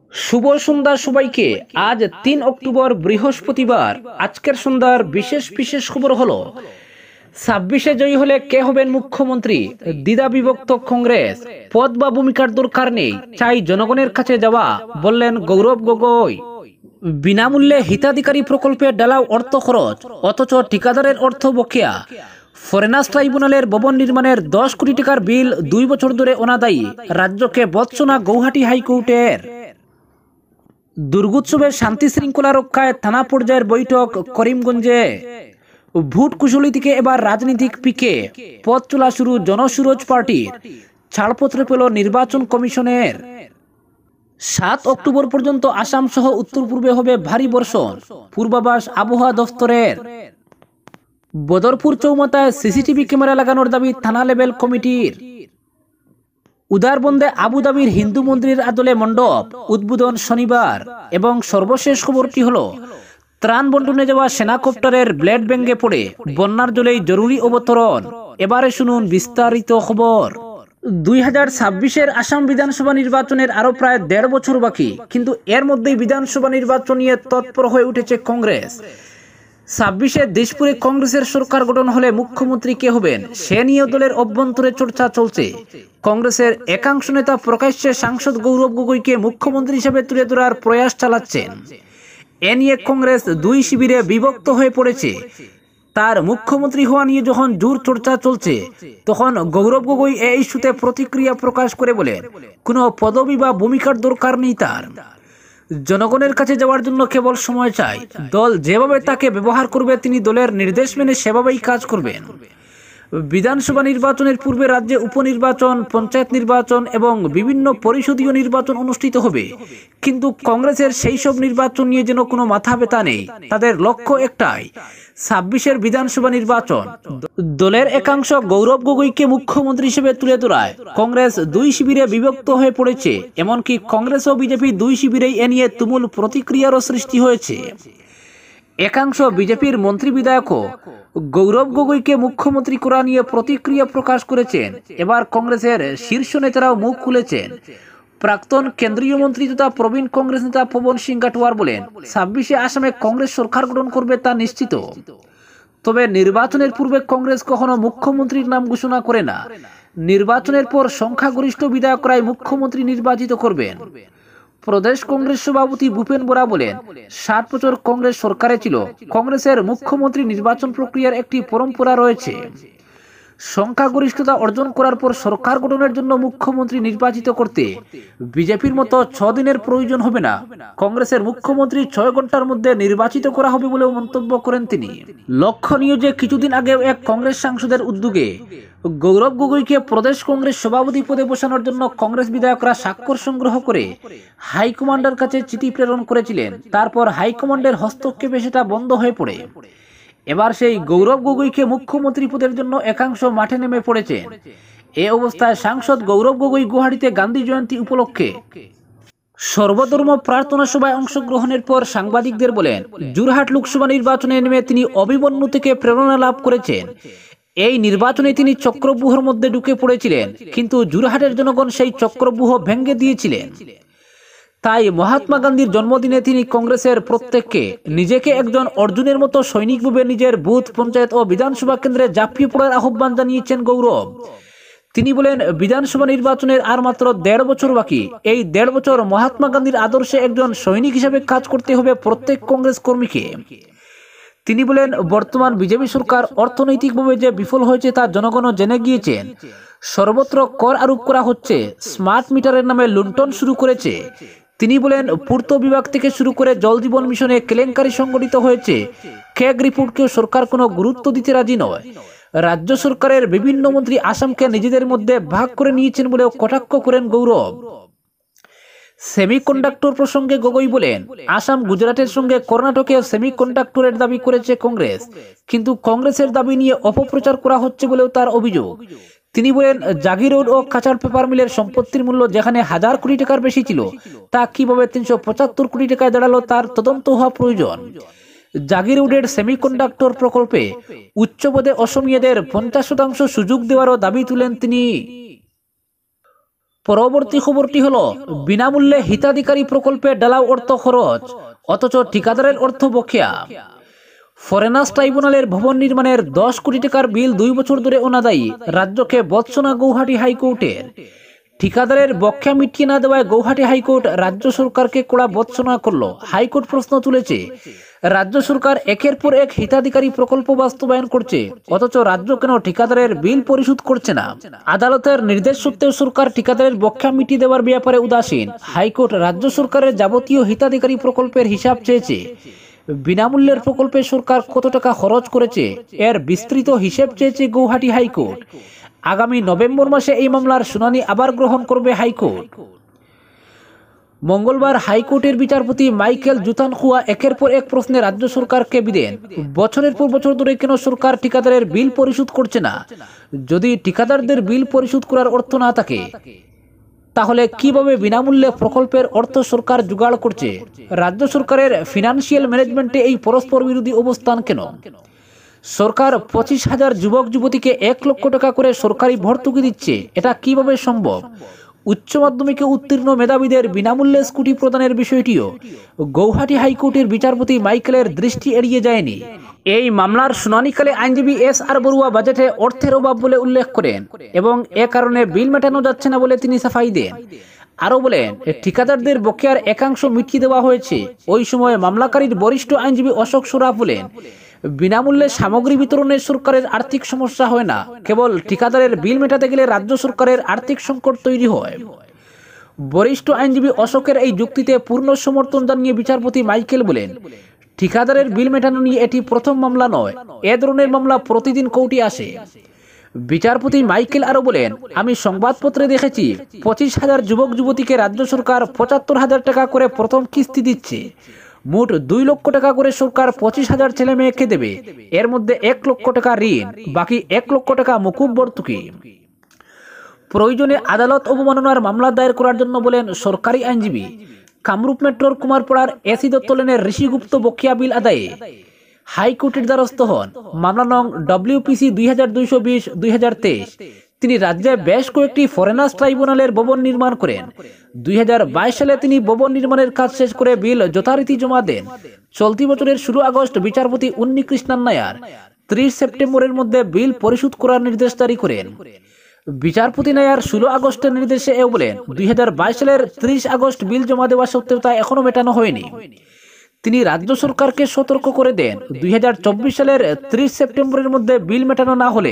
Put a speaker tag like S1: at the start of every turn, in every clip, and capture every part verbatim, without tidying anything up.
S1: শুভ সন্ধ্যা সবাইকে। আজ তিন অক্টোবর বৃহস্পতিবার। আজকের সন্ধ্যার বিশেষ বিশেষ খবর হলো, ছাব্বিশে জয়ী হলে কে হবেন মুখ্যমন্ত্রী, দ্বিধা বিভক্ত কংগ্রেস, পদ বা ভূমিকার দরকার নেই, চাই জনগণের কাছে যাওয়া, বললেন গৌরব গগৈ। বিনামূল্যে হিতাধিকারী প্রকল্পে ডালাও অর্থ খরচ, অথচ ঠিকাদারের অর্থ বকেয়া। ফরেনার্স ট্রাইব্যুনালের ভবন নির্মাণের দশ কোটি টাকার বিল দুই বছর ধরে অনাদায়ী, রাজ্যকে ভৎসনা গৌহাটি হাইকোর্টের। দুর্গোৎসবের শান্তি শৃঙ্খলা রক্ষায় থানা পর্যায়ের বৈঠক করিমগঞ্জে। ভোট কুশলী থেকে এবার রাজনৈতিক পিকে, পথ চলা শুরু জনসুরজ পার্টির, ছাড়পত্র পেল নির্বাচন কমিশনের। সাত অক্টোবর পর্যন্ত আসাম সহ উত্তর পূর্বে হবে ভারী বর্ষণ, পূর্বাভাস আবহাওয়া দফতরের। বদরপুর চৌমাথায় সিসিটিভি ক্যামেরা লাগানোর দাবি থানা লেভেল কমিটির। উদারবন্দে আবুধাবির হিন্দু মন্দিরের আদলে মণ্ডপ উদ্বোধন শনিবার। এবং সর্বশেষ খবরটি হলো, ত্রাণ বন্টনে যাওয়া সেনাকপ্টারের ব্লেড ভেঙে পড়ে বন্যার জলেই জরুরি অবতরণ। এবারে শুনুন বিস্তারিত খবর। দুই হাজার ছাব্বিশের আসাম বিধানসভা নির্বাচনের আরো প্রায় দেড় বছর বাকি, কিন্তু এর মধ্যেই বিধানসভা নির্বাচন নিয়ে তৎপর হয়ে উঠেছে কংগ্রেস। ছাব্বিশে দিশপুরে কংগ্রেসের সরকার গঠন হলে মুখ্যমন্ত্রী কে হবেন সে নিয়ে দলের অভ্যন্তরে চর্চা চলছে। কংগ্রেসের একাংশ নেতা প্রকাশ্যে সাংসদ গৌরব গগৈকে মুখ্যমন্ত্রী হিসেবে তুলে ধরার প্রয়াস চালাচ্ছেন। এ নিয়ে কংগ্রেস দুই শিবিরে বিভক্ত হয়ে পড়েছে। তার মুখ্যমন্ত্রী হওয়া নিয়ে যখন জোর চর্চা চলছে, তখন গৌরব গগৈ এই ইস্যুতে প্রতিক্রিয়া প্রকাশ করে বলেন, কোনো পদবি বা ভূমিকার দরকার নেই তার। জনগণের কাছে যাওয়ার জন্য কেবল সময় চাই। দল যেভাবে তাকে ব্যবহার করবে তিনি দলের নির্দেশ মেনে সেভাবেই কাজ করবেন। বিধানসভা নির্বাচনের পূর্বে রাজ্যে উপনির্বাচন, পঞ্চায়েত নির্বাচন এবং বিভিন্ন পরিষদীয় নির্বাচন অনুষ্ঠিত হবে, কিন্তু কংগ্রেসের সেই সব নির্বাচন নিয়ে যেন কোনো মাথা ব্যথা নেই। তাদের লক্ষ্য একটাই, ছাব্বিশের বিধানসভা নির্বাচন। দলের একাংশ গৌরব গগৈকে মুখ্যমন্ত্রী হিসেবে তুলে ধরায় কংগ্রেস দুই শিবিরে বিভক্ত হয়ে পড়েছে। এমনকি কংগ্রেস ও বিজেপি দুই শিবিরেই এ নিয়ে তুমুল প্রতিক্রিয়ারও সৃষ্টি হয়েছে। একাংশ বিজেপির মন্ত্রী বিধায়কও গৌরব গগৈকে মুখ্যমন্ত্রী করা নিয়ে প্রতিক্রিয়া প্রকাশ করেছেন। এবার কংগ্রেসের শীর্ষ নেতারাও মুখ খুলেছেন। প্রাক্তন কেন্দ্রীয় মন্ত্রী তথা প্রবীণ কংগ্রেস নেতা পবন সিং ঘাটোয়ার বলেন, ছাব্বিশে আসামে কংগ্রেস সরকার গঠন করবে তা নিশ্চিত। তবে নির্বাচনের পূর্বে কংগ্রেস কখনো মুখ্যমন্ত্রীর নাম ঘোষণা করে না। নির্বাচনের পর সংখ্যাগরিষ্ঠ বিধায়করাই মুখ্যমন্ত্রী নির্বাচিত করবেন। প্রদেশ কংগ্রেস সভাপতি ভূপেন বোরা বলেন, ষাট বছর কংগ্রেস সরকারে ছিল, কংগ্রেসের মুখ্যমন্ত্রী নির্বাচন প্রক্রিয়ার একটি পরম্পরা রয়েছে। সংখ্যাগরিষ্ঠতা অর্জন করার পর সরকার গঠনের জন্য মুখ্যমন্ত্রী নির্বাচিত করতে বিজেপির মতো ছ দিনের প্রয়োজন হবে না। কংগ্রেসের মুখ্যমন্ত্রী ছয় ঘন্টার মধ্যে নির্বাচিত করা হবে বলেও মন্তব্য করেন তিনি। লক্ষণীয় যে কিছুদিন আগে এক কংগ্রেস সাংসদের উদ্যোগে গৌরব গগৈকে প্রদেশ কংগ্রেস সভাপতি পদে বসানোর জন্য কংগ্রেস বিধায়করা স্বাক্ষর সংগ্রহ করে হাইকমান্ডের কাছে চিঠি প্রেরণ করেছিলেন। তারপর হাইকমান্ডের হস্তক্ষেপে সেটা বন্ধ হয়ে পড়ে। এবার সেই গৌরব গগৈকে মুখ্যমন্ত্রী পদের জন্য একাংশ মাঠে নেমে পড়েছেন। এ অবস্থায় সাংসদ গৌরব গগৈ গুয়াহাটিতে গান্ধী জয়ন্তী উপলক্ষে সর্বধর্ম প্রার্থনা সভায় অংশগ্রহণের পর সাংবাদিকদের বলেন, যোরহাট লোকসভা নির্বাচনে নেমে তিনি অভিমন্যু থেকে প্রেরণা লাভ করেছেন। এই নির্বাচনে তিনি চক্রব্যূহের মধ্যে ঢুকে পড়েছিলেন, কিন্তু যোরহাটের জনগণ সেই চক্রব্যূহ ভেঙে দিয়েছিলেন। তাই মহাত্মা গান্ধীর জন্মদিনে তিনি কংগ্রেসের প্রত্যেককে নিজেকে একজন অর্জুনের মতো সৈনিক ভাবে নিজের বুথ, পঞ্চায়েত ও বিধানসভা কেন্দ্রে ঝাঁপিয়ে পড়ার আহ্বান জানিয়েছেন গৌরব। তিনি বলেন, বিধানসভা নির্বাচনের আর মাত্র দেড় বছর বাকি। এই দেড় বছর মহাত্মা গান্ধীর আদর্শে একজন সৈনিক হিসেবে কাজ করতে হবে প্রত্যেক কংগ্রেস কর্মীকে। তিনি বলেন, বর্তমান বিজেপি সরকার অর্থনৈতিকভাবে যে বিফল হয়েছে তা জনগণও জেনে গিয়েছেন। সর্বত্র কর আরোপ করা হচ্ছে, স্মার্ট মিটারের নামে লুণ্ঠন শুরু করেছে। তিনি বলেন, পূর্ত বিভাগ থেকে শুরু করে জল জীবন মিশনে কেলেঙ্কারি সংগঠিত হয়েছে। ক্যাগ রিপোর্টকেও সরকার কোনো গুরুত্ব দিতে রাজি নয়। রাজ্য সরকারের বিভিন্ন মন্ত্রী আসামকে নিজেদের মধ্যে ভাগ করে নিয়েছেন বলেও কটাক্ষ করেন গৌরব। সেমিকন্ডাক্টর প্রসঙ্গে গগৈ বলেন, আসাম গুজরাটের সঙ্গে কর্ণাটকে সেমিকন্ডাক্টরের দাবি করেছে কংগ্রেস, কিন্তু কংগ্রেসের দাবি নিয়ে অপপ্রচার করা হচ্ছে বলেও তার অভিযোগ। তিনি বলেন, জাগি রোড ও কাঁচার পেপার মিলের সম্পত্তির মূল্য যেখানে হাজার কোটি টাকার বেশি ছিল, তা কিভাবে তিনশো পঁচাত্তর কোটি টাকায় দাঁড়ালো তার তদন্ত হওয়া প্রয়োজন। জাগি রোডের সেমিকন্ডাক্টর প্রকল্পে উচ্চপদে অসমীয়াদের পঞ্চাশ শতাংশ সুযোগ দেওয়ারও দাবি তুলেন তিনি। পরবর্তী খবরটি হলো বিনামূল্যে হিতাধিকারী প্রকল্পে ডালাও অর্থ খরচ, অথচ ঠিকাদারের অর্থ বকেয়া। ফরেনার্স ট্রাইব্যুনালের ভবন নির্মাণের দশ কোটি টাকার বিল দুই বছর ধরে অনাদায়ী, রাজ্যকে বৎসনা গৌহাটি হাইকোর্টের। ঠিকাদারের বকেয়া মিটিয়ে না দেওয়ায় গৌহাটি হাইকোর্ট রাজ্য সরকারকে কড়া বৎসনা করল। হাইকোর্ট প্রশ্ন তুলেছে, রাজ্য সরকার একের পর এক হিতাধিকারী প্রকল্প বাস্তবায়ন করছে, অথচ রাজ্য কেন ঠিকাদারের বিল পরিশোধ করছে না? আদালতের নির্দেশ সত্ত্বেও সরকার ঠিকাদারের বকেয়া মিটিয়ে দেওয়ার ব্যাপারে উদাসীন। হাইকোর্ট রাজ্য সরকারের যাবতীয় হিতাধিকারী প্রকল্পের হিসাব চেয়েছে। বিনামূল্যের প্রকল্পে সরকার কত টাকা খরচ করেছে এর বিস্তৃত হিসেব চেয়েছে গৌহাটি হাইকোর্ট। আগামী নভেম্বর মাসে এই মামলার শুনানি আবার গ্রহণ করবে হাইকোর্ট। মঙ্গলবার হাইকোর্টের বিচারপতি মাইকেল জুতানখুয়া একের পর এক প্রশ্নে রাজ্য সরকারকে বিদেন। বছরের পর বছর ধরে কেন সরকার ঠিকাদারের বিল পরিশোধ করছে না? যদি ঠিকাদারদের বিল পরিশোধ করার অর্থ না থাকে, তাহলে কিভাবে বিনামূল্যে প্রকল্পের অর্থ সরকার জোগাড় করছে? রাজ্য সরকারের ফিনান্সিয়াল ম্যানেজমেন্টে এই পরস্পর বিরোধী অবস্থান কেন? সরকার পঁচিশ হাজার যুবক যুবতীকে এক লক্ষ টাকা করে সরকারি ভর্তুকি দিচ্ছে, এটা কিভাবে সম্ভব? উচ্চ মাধ্যমিকে উত্তীর্ণ মেধাবীদের বিনামূল্যে স্কুটি প্রদানের বিষয়টিও গৌহাটি হাইকোর্টের বিচারপতি মাইকেলের দৃষ্টি এড়িয়ে যায়নি। এই মামলার শুনানিকালে আইনজীবী এস আর বড়ুয়া বাজেটে অর্থের অভাব বলে উল্লেখ করেন এবং এ কারণে বিল মেটানো যাচ্ছে না বলে তিনি সাফাই দেন। আরও বলেন, ঠিকাদারদের বকেয়ার একাংশ মিটিয়ে দেওয়া হয়েছে। ওই সময় মামলাকারীর বরিষ্ঠ আইনজীবী অশোক সরাফ বলেন, বিনামূল্যে সামগ্রী বিতরণে সরকারের আর্থিক সমস্যা হয় না, কেবল ঠিকাদারের বিল মেটাতে গেলে রাজ্য সরকারের আর্থিক সংকট তৈরি হয়। বরিষ্ঠ আইনজীবী অশোকের এই যুক্তিতে পূর্ণ সমর্থন জানিয়ে বিচারপতি মাইকেল বলেন, ঠিকাদারের বিল মেটানো নিয়ে এটি প্রথম মামলা নয়, এ ধরনের মামলা প্রতিদিন কোর্টে আসে। বিচারপতি মাইকেল আরো বলেন, আমি সংবাদপত্রে দেখেছি পঁচিশ হাজার যুবক যুবতীকে রাজ্য সরকার পঁচাত্তর হাজার টাকা করে প্রথম কিস্তি দিচ্ছে। মোট দুই লক্ষ টাকা করে সরকার পঁচিশ হাজার ছেলে মেয়েকে দেবে। এর মধ্যে এক লক্ষ টাকা ঋণ, বাকি এক লক্ষ টাকা মুকুব ভর্তুকি। প্রয়োজনে আদালত অবমাননার মামলা দায়ের করার জন্য বলেন সরকারি আইনজীবী। কামরূপ মেট্রোর কুমারপাড়ার এসি দত্ত লেনের ঋষিগুপ্ত বকেয়া বিল আদায়ে হাইকোর্টের দ্বারস্থ হন। মামলা নং ডব্লিউপিসি দুই হাজার দুইশো বিশ দুই হাজার তেইশ। তিনি রাজ্যে বেশ কয়েকটি ফরেনার্স ট্রাইব্যুনালের ভবন নির্মাণ করেন। দুই হাজার বাইশ সালে তিনি ভবন নির্মাণের কাজ শেষ করে বিল যথারীতি জমা দেন। চলতি বছরের ষোলো আগস্ট বিচারপতি উন্নি কৃষ্ণন নায়ার ত্রিশ সেপ্টেম্বরের মধ্যে বিল পরিশোধ করার নির্দেশ জারি করেন। বিচারপতি নায়ার ষোলো আগস্টের নির্দেশে এও বলেন, দুই হাজার বাইশ সালের ত্রিশ আগস্ট বিল জমা দেওয়া সত্ত্বেও তা এখনো মেটানো হয়নি। তিনি রাজ্য সরকারকে সতর্ক করে দেন, দুই হাজার চব্বিশ সালের ত্রিশ সেপ্টেম্বরের মধ্যে বিল মেটানো না হলে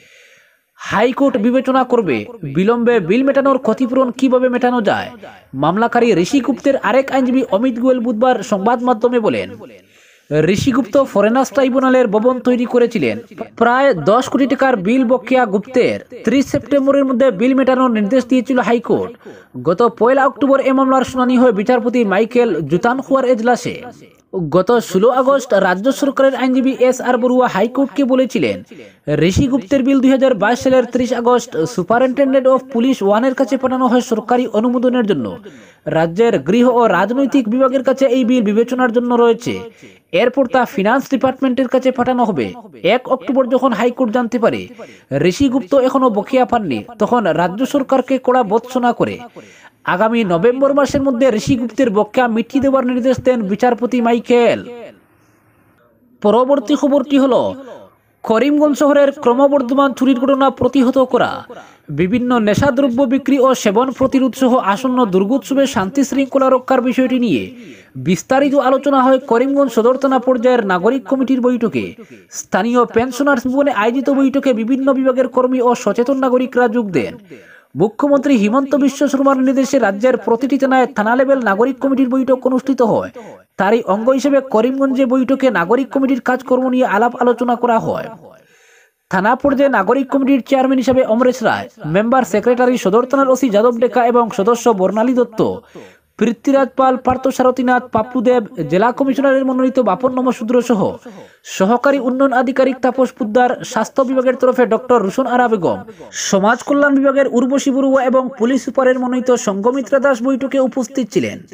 S1: হাইকোর্ট বিবেচনা করবে বিলম্বে বিল মেটানোর ক্ষতিপূরণ কিভাবে মেটানো যায়। মামলাকারী ঋষিগুপ্তের আরেক আইনজীবী অমিত গোয়েল বুধবার সংবাদ মাধ্যমে বলেন, ঋষিগুপ্ত ফরেনার্স ট্রাইব্যুনালের ভবন তৈরি করেছিলেন। প্রায় দশ কোটি টাকার বিল বকেয়া গুপ্তের ত্রিশ সেপ্টেম্বরের মধ্যে বিল মেটানোর নির্দেশ দিয়েছিল হাইকোর্ট। গত পয়লা অক্টোবর এ মামলার শুনানি হয় বিচারপতি মাইকেল জুতানখুয়ার এজলাসে। গত ষোলো আগস্ট রাজ্য সরকারের আইনজীবী এস আর বড়ুয়া হাইকোর্টকে বলেছিলেন, ঋষিগুপ্তের বিল দুই হাজার বাইশ সালের ত্রিশ আগস্ট সুপারিনটেন্ডেন্ট অফ পুলিশ ওয়ানের কাছে পাঠানো হয় সরকারি অনুমোদনের জন্য। রাজ্যের গৃহ ও রাজনৈতিক বিভাগের কাছে এই বিল বিবেচনার জন্য রয়েছে। এরপর তা ফিনান্স ডিপার্টমেন্টের কাছে পাঠানো হবে। এক অক্টোবর যখন হাইকোর্ট জানতে পারে ঋষিগুপ্ত এখনো বকেয়া পাননি, তখন রাজ্য সরকারকে কড়া ভর্ৎসনা করে আগামী নভেম্বর মাসের মধ্যে ঋষিগুপ্তের বকেয়া মিটিয়ে দেওয়ার নির্দেশ দেন বিচারপতি মাইকেল। পরবর্তী খবরটি হলো, করিমগঞ্জ শহরের ক্রমবর্ধমান চুরির ঘটনা প্রতিহত করা, বিভিন্ন নেশাদ্রব্য বিক্রি ও সেবন প্রতিরোধ সহ আসন্ন দুর্গোৎসবে শান্তি শৃঙ্খলা রক্ষার বিষয়টি নিয়ে বিস্তারিত আলোচনা হয় করিমগঞ্জ সদর থানা পর্যায়ের নাগরিক কমিটির বৈঠকে। স্থানীয় পেনশনার্স ভবনে আয়োজিত বৈঠকে বিভিন্ন বিভাগের কর্মী ও সচেতন নাগরিকরা যোগ দেন। মুখ্যমন্ত্রী হিমন্ত বিশ্ব শর্মার নির্দেশে রাজ্যের প্রতিটি থানায় থানা লেভেল নাগরিক কমিটির বৈঠক অনুষ্ঠিত হয়। তারই অঙ্গ হিসেবে করিমগঞ্জে বৈঠকে নাগরিক কমিটির কাজকর্ম নিয়ে আলাপ আলোচনা করা হয়। থানা পর্যায়ে নাগরিক কমিটির চেয়ারম্যান হিসেবে অমরেশ রায়, মেম্বার সেক্রেটারি সদর থানার ওসি যাদব ডেকা এবং সদস্য বর্ণালী দত্ত, পৃথ্বীরাজ পাল, পার্থসারথীনাথ, পাপ্পুদেব, জেলা কমিশনারের মনোনীত বাপন নমশূদ্র সহ সহকারী উন্নয়ন আধিকারিক তাপস পুদ্দার, স্বাস্থ্য বিভাগের তরফে ডক্টর রুশন আরা বেগম, সমাজ কল্যাণ বিভাগের উর্বশী বড়ুয়া এবং পুলিশ সুপারের মনোনীত সঙ্গমিত্রা দাস বৈঠকে উপস্থিত ছিলেন।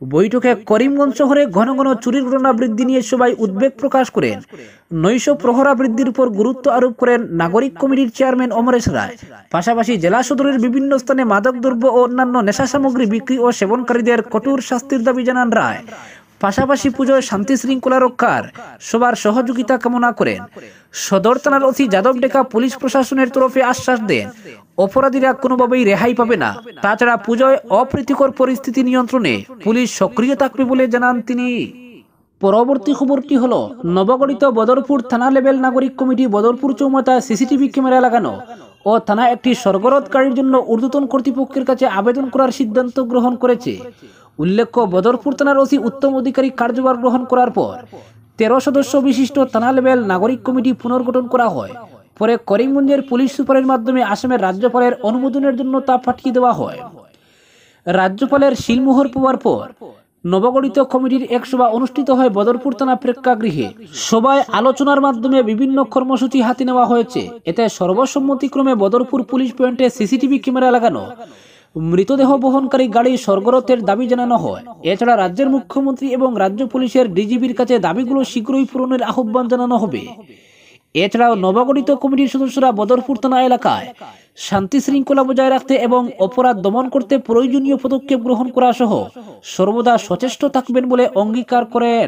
S1: বৈঠকে করিমগঞ্জ শহরে ঘন ঘন চুরির ঘটনা বৃদ্ধি নিয়ে সবাই উদ্বেগ প্রকাশ করেন। নৈশ প্রহরা বৃদ্ধির উপর গুরুত্ব আরোপ করেন নাগরিক কমিটির চেয়ারম্যান অমরেশ রায়। পাশাপাশি জেলা সদরের বিভিন্ন স্থানে মাদকদ্রব্য ও অন্যান্য নেশা সামগ্রী বিক্রি ও সেবনকারীদের কঠোর শাস্তির দাবি জানান রায়। পাশাপাশি পুজোয় শান্তি শৃঙ্খলা রক্ষার সবার সহযোগিতা কামনা করেন। সদর থানার ওসি যাদব ডেকা পুলিশ প্রশাসনের তরফে আশ্বাস দেন অপরাধীরা কোনোভাবেই রেহাই পাবে না। তাছাড়া পুজোয় অপ্রীতিকর পরিস্থিতি নিয়ন্ত্রণে পুলিশ সক্রিয় থাকবে বলে জানান তিনি। পরবর্তী খবরটি হলো নবগঠিত বদরপুর থানা লেভেল নাগরিক কমিটি বদরপুর চৌমাথায় সিসিটিভি ক্যামেরা লাগানো ও থানা একটি সরগরদকারীর জন্য ঊর্ধ্বতন কর্তৃপক্ষের কাছে আবেদন করার সিদ্ধান্ত গ্রহণ করেছে। উল্লেখ্য, বদরপুর থানার ওসি উত্তম অধিকারী কার্যভার গ্রহণ করার পর তেরো সদস্য বিশিষ্ট থানা লেভেল নাগরিক কমিটি পুনর্গঠন করা হয়। পরে করিমগঞ্জের পুলিশ সুপারের মাধ্যমে আসামের রাজ্যপালের অনুমোদনের জন্য তা পাঠিয়ে দেওয়া হয়। রাজ্যপালের শিলমোহর পাওয়ার পর নবগঠিত কমিটির এক সভা অনুষ্ঠিত হয় বদরপুর থানা প্রেক্ষাগৃহে। সভায় আলোচনার মাধ্যমে বিভিন্ন কর্মসূচি হাতে নেওয়া হয়েছে। এতে সর্বসম্মতিক্রমে বদরপুর পুলিশ পয়েন্টে সিসিটিভি ক্যামেরা লাগানো, মৃতদেহ বহনকারী গাড়ি সরগরতের দাবি জানানো হয়। এছাড়া রাজ্যের মুখ্যমন্ত্রী এবং রাজ্য পুলিশের ডিজিপির কাছে দাবিগুলো শীঘ্রই পূরণের আহ্বান জানানো হবে। এছাড়াও নবগঠিত কমিটির সদস্যরা বদরপুর থানা এলাকায় শান্তি শৃঙ্খলা বজায় রাখতে এবং অপরাধ দমন করতে প্রয়োজনীয় পদক্ষেপ গ্রহণ করা সহ সর্বদা সচেষ্ট থাকবেন বলে অঙ্গীকার করেন।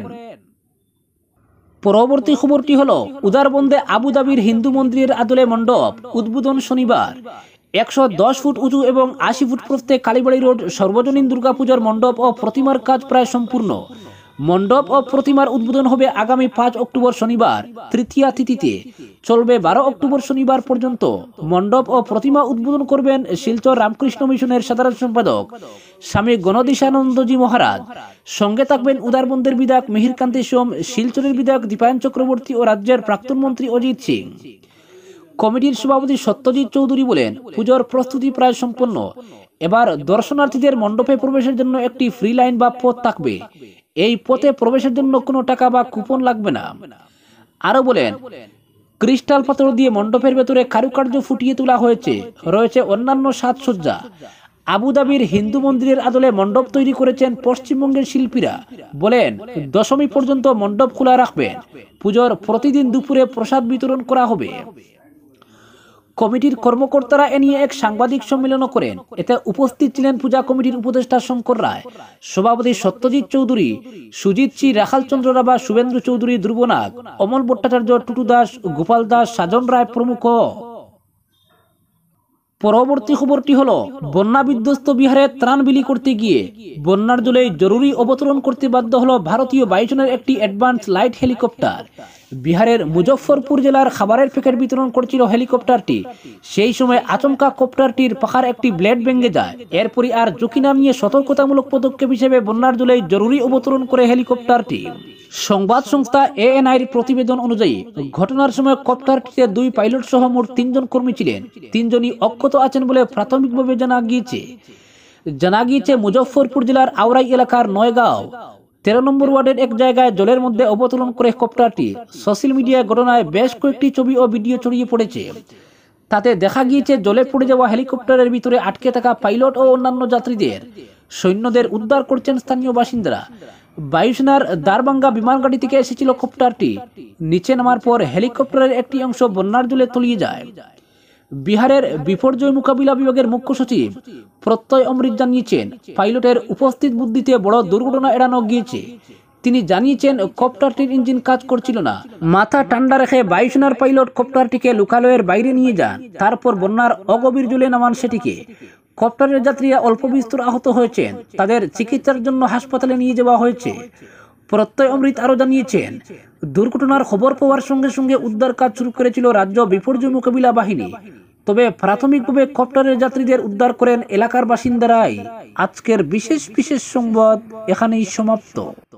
S1: পরবর্তী খবরটি হলো উদারবন্দে আবুধাবির হিন্দু মন্দিরের আদলে মণ্ডপ উদ্বোধন শনিবার। একশো দশ ফুট উঁচু এবং আশি ফুট প্রস্থে কালীবাড়ি রোড সর্বজনীন দুর্গাপূজার মণ্ডপ ও প্রতিমার কাজ প্রায় সম্পূর্ণ। মণ্ডপ ও প্রতিমার উদ্বোধন হবে আগামী পাঁচ অক্টোবর শনিবার তৃতীয়া তিথিতে, চলবে বারো অক্টোবর শনিবার পর্যন্ত। মণ্ডপ ও প্রতিমা উদ্বোধন করবেন শিলচর রামকৃষ্ণ মিশনের সাধারণ সম্পাদক স্বামী গণদেশানন্দজি মহারাজ। সঙ্গে থাকবেন উদারবন্দের বিধায়ক মিহিরকান্তি সোম, শিলচরের বিধায়ক দীপায়ন চক্রবর্তী ও রাজ্যের প্রাক্তন মন্ত্রী অজিত সিং। কমিটির সভাপতি সত্যজিৎ চৌধুরী বলেন, পুজোর প্রস্তুতি প্রায় সম্পন্ন। এবার দর্শনার্থীদের মণ্ডপে প্রবেশের জন্য একটি ফ্রি লাইন বা পথ থাকবে। এই পথে প্রবেশের জন্য কোনো টাকা বা কুপন লাগবে না। আরো বলেন, ক্রিস্টাল পাথর দিয়ে মণ্ডপের ভেতরে কারুকার্য ফুটিয়ে তোলা হয়েছে। রয়েছে অন্যান্য সাজসজ্জা। আবুধাবির হিন্দু মন্দিরের আদলে মণ্ডপ তৈরি করেছেন পশ্চিমবঙ্গের শিল্পীরা। বলেন, দশমী পর্যন্ত মণ্ডপ খোলা রাখবেন। পুজোর প্রতিদিন দুপুরে প্রসাদ বিতরণ করা হবে। কমিটির কর্মকর্তারা এ নিয়ে এক সাংবাদিক সম্মেলন করেন। এতে উপস্থিত ছিলেন পূজা কমিটির উপদেষ্টা শঙ্কর রায়, সভাপতি সত্যজিৎ চৌধুরী, সুজিত চি, রাখাল চন্দ্র রাভা, শুভেন্দু চৌধুরী, ধ্রুবনাগ, অমল ভট্টাচার্য, টুটু দাস, গোপাল দাস, সাজন রায় প্রমুখ। পরবর্তী খবরটি হলো বন্যা বিধ্বস্ত বিহারে ত্রাণ বিলি করতে গিয়ে বন্যার জলে জরুরি অবতরণ করতে বাধ্য হলো ভারতীয় বায়ুসেনার একটি অ্যাডভান্স লাইট হেলিকপ্টার। বিহারের মুজফ্ফরপুর জেলার খাবারের প্যাকেট বিতরণ করছিল হেলিকপ্টারটি। সেই সময় আচমকা কপ্টারটির পাখার একটি ব্লেড ভেঙে যায়। এরপরই আর ঝুঁকি না নিয়ে সতর্কতামূলক পদক্ষেপ হিসেবে বন্যার জলে জরুরি অবতরণ করে হেলিকপ্টারটি। সংবাদ সংস্থা এএনআইর প্রতিবেদন অনুযায়ী ঘটনার সময় কপ্টারটিতে দুই পাইলট সহ মোট তিনজন কর্মী ছিলেন। তিনজনই অক্ষত আছেন বলে প্রাথমিকভাবে জানা গিয়েছে। জানা গিয়েছে মুজফ্ফরপুর জেলার আওরাই এলাকার নয়গাঁও তেরো নম্বর ওয়ার্ডের এক জায়গায় জলের মধ্যে অবতরণ করে কপ্টারটি। সোশ্যাল মিডিয়ায় ঘটনায় বেশ কয়েকটি ছবি ও ভিডিও ছড়িয়ে পড়েছে। তাতে দেখা গিয়েছে জলে পড়ে যাওয়া হেলিকপ্টারের ভিতরে আটকে থাকা পাইলট ও অন্যান্য যাত্রীদের সৈন্যদের উদ্ধার করছেন স্থানীয় বাসিন্দারা। বায়ুসেনার দারবাঙ্গা বিমানঘাটি থেকে এসেছিল কপ্টারটি। নিচে নামার পর হেলিকপ্টারের একটি অংশ বন্যার জলে তলিয়ে যায়। বিহারের বিপর্যয় মোকাবিলা বিভাগের মুখ্য সচিব প্রত্যয় অমৃত জানিয়েছেন, পাইলটের উপস্থিত বুদ্ধিতে বড় দুর্ঘটনা এড়ানো গিয়েছে। তিনি জানিয়েছেন, কপ্টারটির ইঞ্জিন কাজ করছিল না। মাথা ঠান্ডা রেখে বায়ুসেনার পাইলট কপ্টারটিকে লোকালয়ের বাইরে নিয়ে যান। তারপর বন্যার অগভীর জলে নামান সেটিকে। কপ্টারের যাত্রীরা অল্প বিস্তর আহত হয়েছেন। তাদের চিকিৎসার জন্য হাসপাতালে নিয়ে যাওয়া হয়েছে। প্রত্যয় অমৃত আরো জানিয়েছেন, দুর্ঘটনার খবর পাওয়ার সঙ্গে সঙ্গে উদ্ধার কাজ শুরু করেছিল রাজ্য বিপর্যয় মোকাবিলা বাহিনী। তবে প্রাথমিকভাবে কপ্টারের যাত্রীদের উদ্ধার করেন এলাকার বাসিন্দারাই। আজকের বিশেষ বিশেষ সংবাদ এখানেই সমাপ্ত।